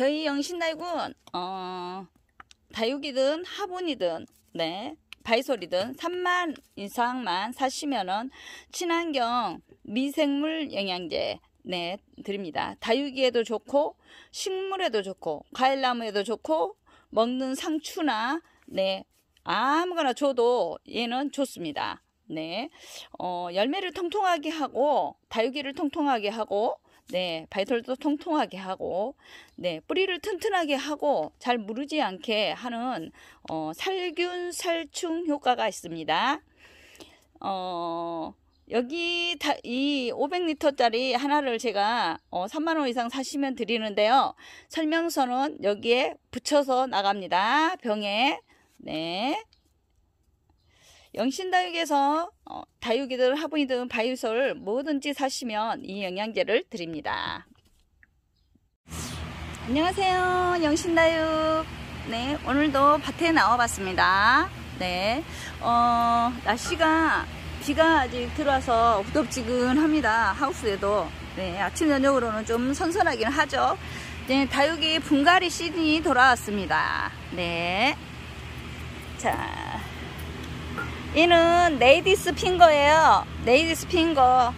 저희 영신다육은 다육이든 화분이든 바이솔이든 3만 이상만 사시면은 친환경 미생물 영양제 드립니다. 다육이에도 좋고 식물에도 좋고 과일나무에도 좋고 먹는 상추나 아무거나 줘도 얘는 좋습니다. 열매를 통통하게 하고 다육이를 통통하게 하고 바이솔도 통통하게 하고 뿌리를 튼튼하게 하고 잘 무르지 않게 하는 살균 살충 효과가 있습니다. 여기 이 500리터짜리 하나를 제가 3만원 이상 사시면 드리는데요. 설명서는 여기에 붙여서 나갑니다. 병에. 영신다육에서 다육이든 화분이든 바이솔 뭐든지 사시면 이 영양제를 드립니다. 안녕하세요, 영신다육. 오늘도 밭에 나와봤습니다. 날씨가 비가 아직 들어와서 후덥지근합니다. 하우스에도. 아침 저녁으로는 좀 선선하긴 하죠. 다육이 분갈이 시즌이 돌아왔습니다. 자, 얘는 레이디스 핑거예요. 레이디스 핑거.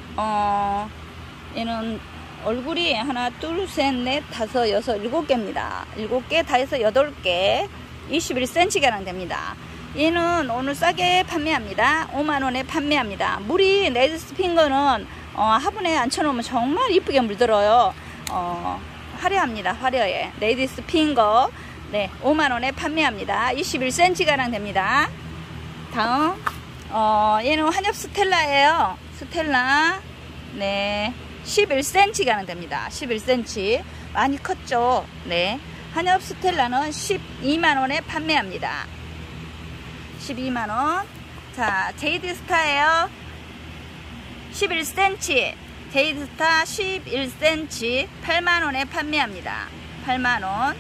얘는 얼굴이 하나, 둘, 셋, 넷, 다섯, 여섯, 7개입니다. 7개, 다 해서 8개. 21cm가량 됩니다. 얘는 오늘 싸게 판매합니다. 5만원에 판매합니다. 물이 레이디스 핑거는 화분에 앉혀놓으면 정말 이쁘게 물들어요. 화려합니다. 화려해. 레이디스 핑거 5만원에 판매합니다. 21cm가량 됩니다. 다음 얘는 한엽 스텔라예요. 스텔라 11cm가량 됩니다. 11cm 많이 컸죠. 한엽 스텔라는 12만원에 판매합니다. 12만원. 자, 제이드스타예요. 11cm 제이드스타 11cm 8만원에 판매합니다. 8만원.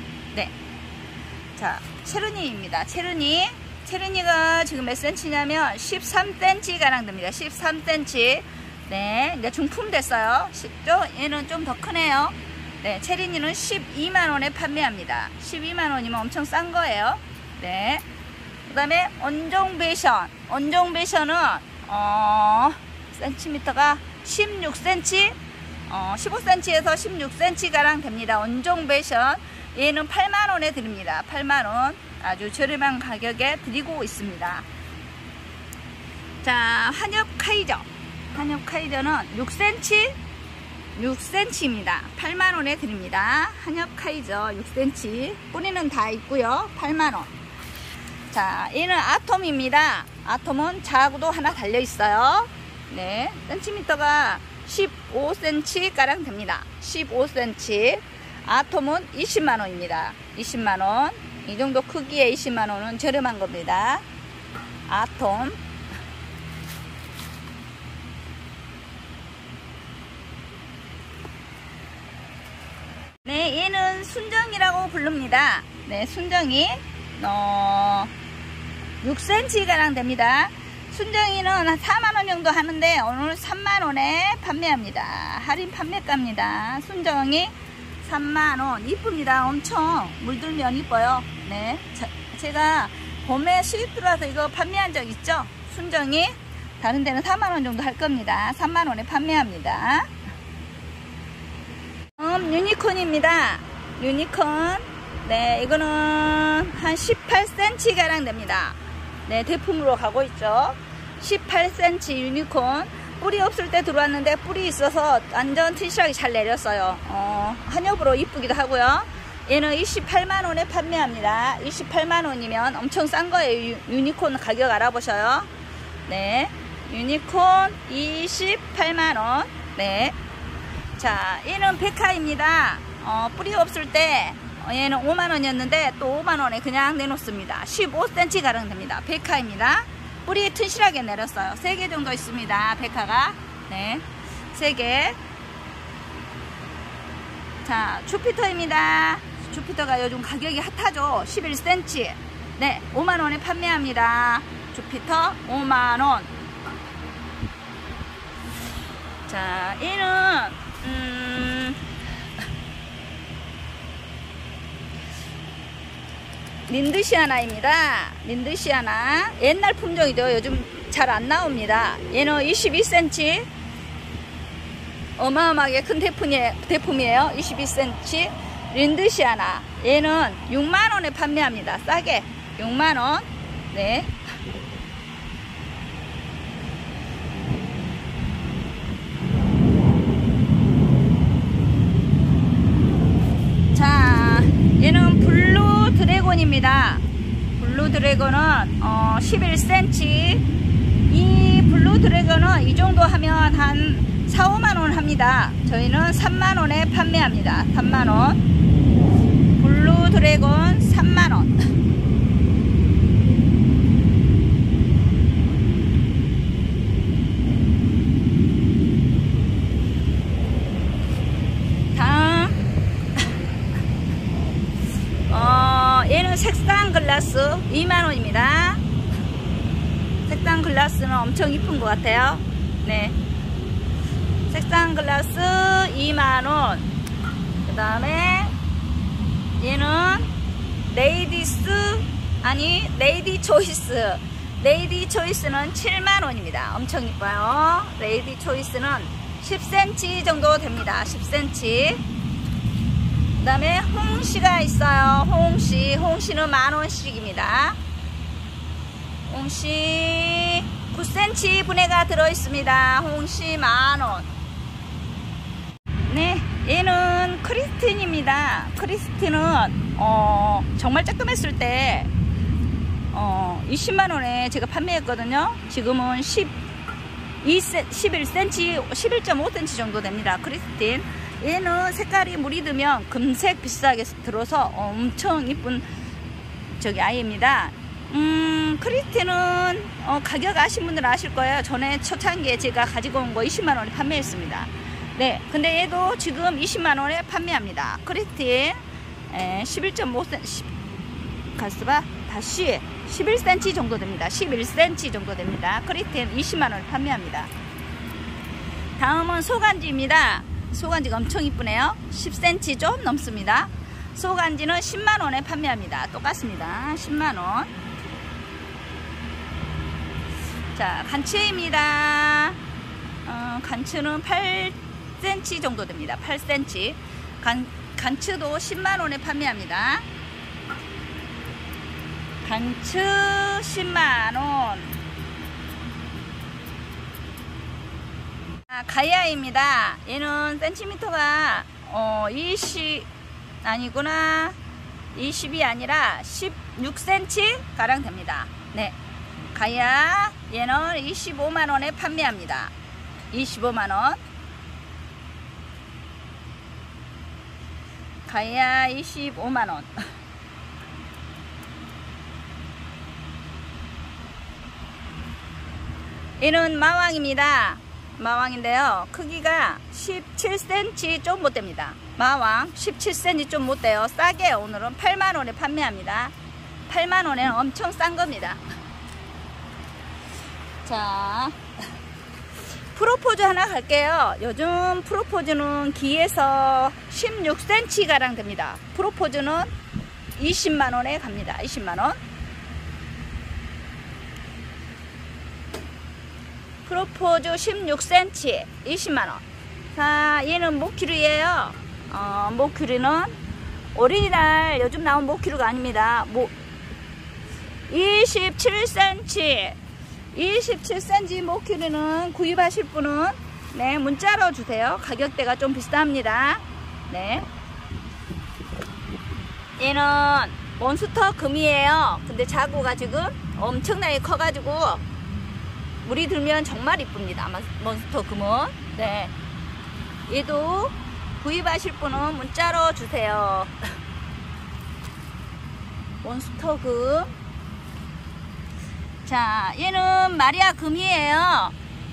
자, 체르니입니다. 체르니가 지금 몇 cm냐면 13cm가량 됩니다. 13cm. 이제 중품 됐어요. 쉽죠? 얘는 좀 더 크네요. 체르니는 12만원에 판매합니다. 12만원이면 엄청 싼 거예요. 그 다음에 온종베이션. 온종베이션은 센티미터가 16cm 15cm에서 16cm가량 됩니다. 온종베이션. 얘는 8만원에 드립니다. 8만원. 아주 저렴한 가격에 드리고 있습니다. 자, 한엽 카이저. 한엽 카이저는 6cm입니다. 8만원에 드립니다. 한엽 카이저 6cm. 뿌리는 다 있고요. 8만원. 자, 얘는 아톰입니다. 아톰은 자구도 하나 달려있어요. 센티미터가 15cm가량 됩니다. 15cm. 아톰은 20만원입니다. 20만원. 이 정도 크기에 20만원은 저렴한 겁니다. 아톰. 얘는 순정이라고 부릅니다. 순정이 6cm가량 됩니다. 순정이는 한 4만원 정도 하는데 오늘 3만원에 판매합니다. 할인 판매가입니다. 순정이 3만원. 이쁩니다. 엄청 물들면 이뻐요. 제가 봄에 수입 들어와서 이거 판매한 적 있죠? 순정이. 다른 데는 4만원 정도 할 겁니다. 3만원에 판매합니다. 유니콘입니다. 유니콘. 이거는 한 18cm가량 됩니다. 대품으로 가고 있죠. 18cm 유니콘. 뿌리 없을 때 들어왔는데 뿌리 있어서 완전 튼실하게 잘 내렸어요. 한엽으로 이쁘기도 하고요. 얘는 28만원에 판매합니다. 28만원이면 엄청 싼 거예요. 유니콘 가격 알아보셔요. 유니콘 28만원. 자, 얘는 백화입니다. 뿌리 없을 때 얘는 5만원이었는데 또 5만원에 그냥 내놓습니다. 15cm가량 됩니다. 백화입니다. 뿌리 튼실하게 내렸어요. 3개 정도 있습니다. 백화가. 3개. 자, 주피터입니다. 주피터가 요즘 가격이 핫하죠. 11cm. 5만원에 판매합니다. 주피터 5만원. 자, 얘는 린드시아나입니다. 린드시아나 옛날 품종이죠. 요즘 잘 안 나옵니다. 얘는 22cm 어마어마하게 큰 대품이에요. 22cm 린드시아나. 얘는 6만원에 판매합니다. 싸게 6만원. 네. 자, 얘는 블루 드래곤입니다. 블루 드래곤은 11cm. 이 블루 드래곤은 이 정도 하면 한 4, 5만원 합니다. 저희는 3만원에 판매합니다. 3만원. 블루 드래곤 3만원. 다음 얘는 색상 글라스 2만원입니다. 색상 글라스는 엄청 이쁜 것 같아요. 네. 색상 글라스 2만원. 그 다음에 얘는 레이디스 아니 레이디 초이스. 레이디 초이스는 7만원입니다. 엄청 이뻐요. 레이디 초이스는 10cm 정도 됩니다. 10cm. 그 다음에 홍시가 있어요. 홍시는 만원씩입니다. 홍시 9cm 분해가 들어있습니다. 홍시 만원. 네, 얘는 크리스틴입니다. 크리스틴은 정말 조그맸을 때 20만원에 제가 판매했거든요. 지금은 11cm 11.5cm 정도 됩니다. 크리스틴. 얘는 색깔이 물이 들면 금색 비슷하게 들어서 엄청 이쁜 아이입니다. 크리스틴은 가격 아신 분들은 아실 거예요. 전에 초창기에 제가 가지고 온 거 20만원에 판매했습니다. 네, 근데 얘도 지금 20만원에 판매합니다. 크리스틴 11.5cm 가스바 다시 11cm 정도 됩니다. 11cm 정도 됩니다. 크리스틴 20만원에 판매합니다. 다음은 소간지입니다. 소간지가 엄청 이쁘네요. 10cm 좀 넘습니다. 소간지는 10만원에 판매합니다. 똑같습니다. 10만원. 자, 간츠입니다. 간츠는 8cm 정도 됩니다. 8cm. 간츠도 10만원에 판매합니다. 간츠 10만원. 가야입니다. 얘는 센티미터가 20 아니구나. 20이 아니라 16cm 가량 됩니다. 네. 가야 얘는 25만원에 판매합니다. 25만원. 가야 25만원. 얘는 마왕입니다. 마왕인데요. 크기가 17cm 좀 못됩니다. 마왕 17cm 좀 못돼요. 싸게 오늘은 8만원에 판매합니다. 8만원에는 엄청 싼 겁니다. 자, 프로포즈 하나 갈게요. 요즘 프로포즈는 기에서 16cm 가량 됩니다. 프로포즈는 20만원에 갑니다. 20만원. 프로포즈 16cm 20만원. 자, 얘는 모큐리예요. 모큐리는 오리지널 요즘 나온 모큐리가 아닙니다. 27cm 27cm 모큐리는 구입하실 분은 네, 문자로 주세요. 가격대가 좀 비쌉니다. 네. 얘는 몬스터 금이에요. 근데 자구가 지금 엄청나게 커가지고 물이 들면 정말 이쁩니다. 몬스터 금은. 네. 얘도 구입하실 분은 문자로 주세요. 몬스터 금. 자, 얘는 마리아 금이에요.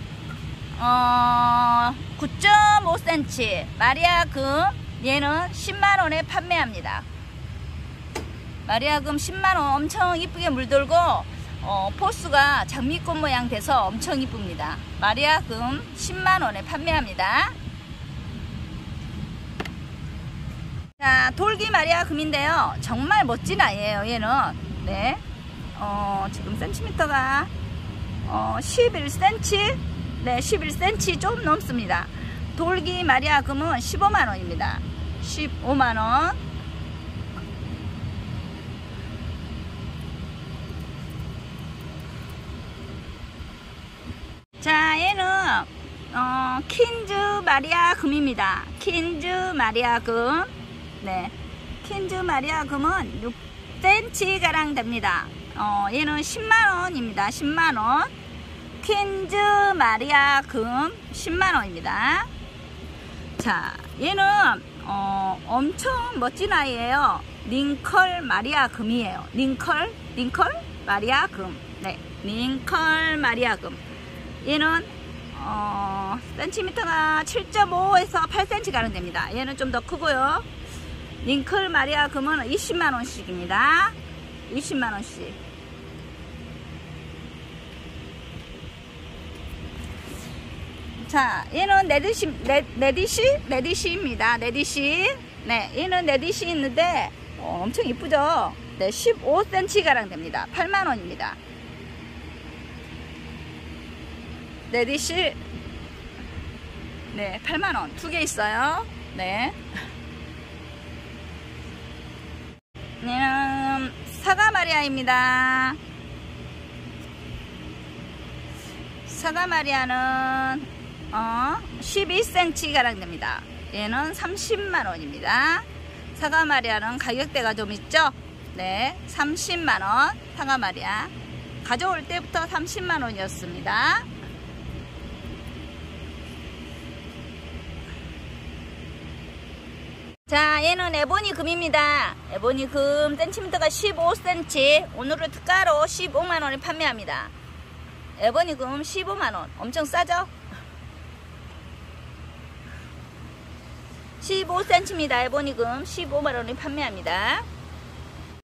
9.5cm 마리아 금. 얘는 10만원에 판매합니다. 마리아 금 10만원. 엄청 이쁘게 물들고 포스가 장미꽃 모양 돼서 엄청 이쁩니다. 마리아 금 10만원에 판매합니다. 자, 돌기 마리아 금인데요. 정말 멋진 아이예요, 얘는. 네. 지금 센티미터가 11cm. 네, 11cm 좀 넘습니다. 돌기 마리아 금은 15만원입니다. 15만원. 자, 얘는 퀸즈 마리아 금입니다. 퀸즈 마리아 금. 네, 퀸즈 마리아 금은 6cm 가량 됩니다. 얘는 10만원입니다. 10만원. 퀸즈 마리아 금 10만원입니다. 자, 얘는 엄청 멋진 아이예요. 링컬 마리아 금이에요. 링컬 마리아 금. 네, 링컬 마리아 금. 얘는 센티미터가 7.5에서 8cm 가량 됩니다. 얘는 좀 더 크고요. 링컬 마리아 금은 20만원씩입니다. 20만원씩. 자, 얘는 레디시입니다. 레디시. 네, 얘는 레디시 있는데 엄청 이쁘죠? 네, 15cm 가량 됩니다. 8만원입니다. 레디시. 네, 8만원. 2개 있어요. 네. 얘는 사과 마리아입니다. 사과 마리아는 12cm 가량 됩니다. 얘는 30만원입니다. 사과 마리아는 가격대가 좀 있죠? 네, 30만원. 사과 마리아. 가져올 때부터 30만원이었습니다. 자, 얘는 에보니 금입니다. 에보니 금 센티미터가 15cm. 오늘은 특가로 15만원에 판매합니다. 에보니 금 15만원. 엄청 싸죠? 15cm입니다. 에보니 금 15만원에 판매합니다.